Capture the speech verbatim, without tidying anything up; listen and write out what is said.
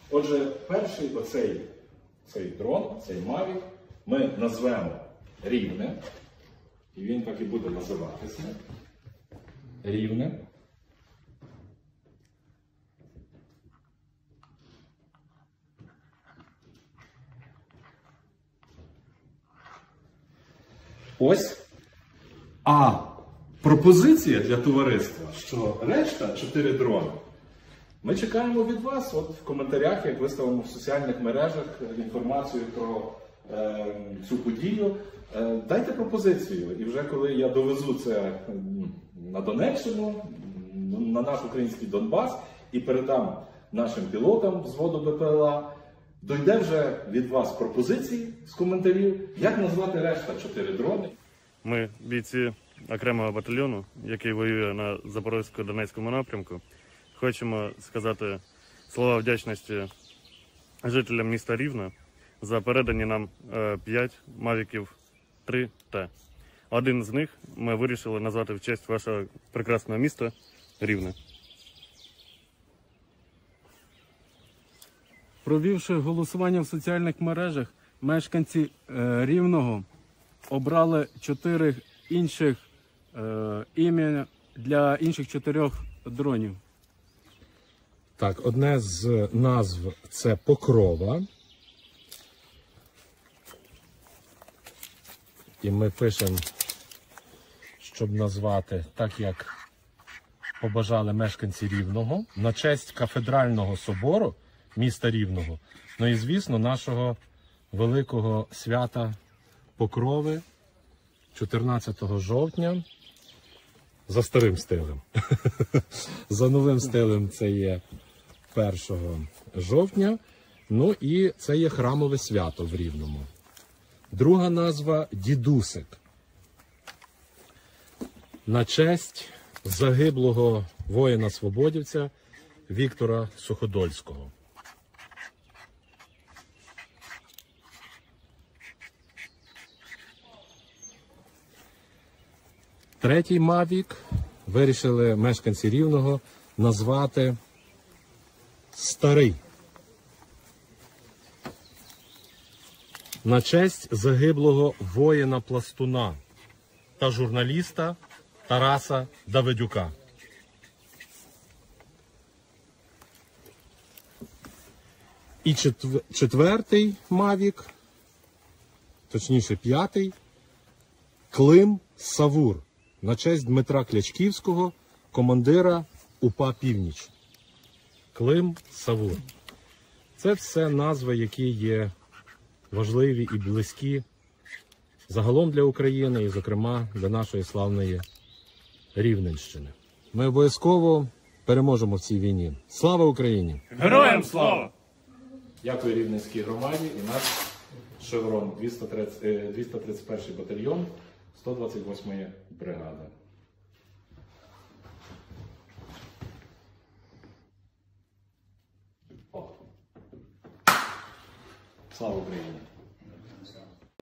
Отже, перший оцей цей дрон, цей Мавік, ми назвемо Рівне. І він так і буде називатися. Рівне. Ось. А пропозиція для товариства, що решта чотири дрони, ми чекаємо від вас. От в коментарях, як виставимо в соціальних мережах інформацію про е, цю подію. Е, дайте пропозицію. І вже коли я довезу це на Донеччину, на наш український Донбас, і передам нашим пілотам взводу Б П Л А, дойде вже від вас пропозиції з коментарів, як назвати решта чотири дрони. Ми бійці окремого батальйону, який воює на Запорізько-Донецькому напрямку. Хочемо сказати слова вдячності жителям міста Рівне за передані нам п'ять Мавіків три Т. Один з них ми вирішили назвати в честь вашого прекрасного міста Рівне. Провівши голосування в соціальних мережах, мешканці е, Рівного обрали чотири інших е, ім'я для інших чотирьох дронів. Так, одне з назв – це Покрова. І ми пишемо, щоб назвати так, як побажали мешканці Рівного, на честь кафедрального собору міста Рівного, ну і, звісно, нашого великого свята Покрови чотирнадцятого жовтня за старим стилем. За новим стилем це є першого жовтня, ну і це є храмове свято в Рівному. Друга назва – Дідусик. На честь загиблого воїна-свободівця Віктора Суходольського. Третій Мавік вирішили мешканці Рівного назвати Старий. На честь загиблого воїна-пластуна та журналіста Тараса Давидюка. І четвертий Мавік, точніше п'ятий, Клим Савур. На честь Дмитра Клячківського, командира УПА «Північ». Клим Савур. Це все назви, які є важливі і близькі загалом для України і, зокрема, для нашої славної Рівненщини. Ми обов'язково переможемо в цій війні. Слава Україні! Героям слава! Дякую Рівненській громаді і наш шеврон двісті тридцять перший батальйон сто двадцять восьмої бригади. О. Слава Україні!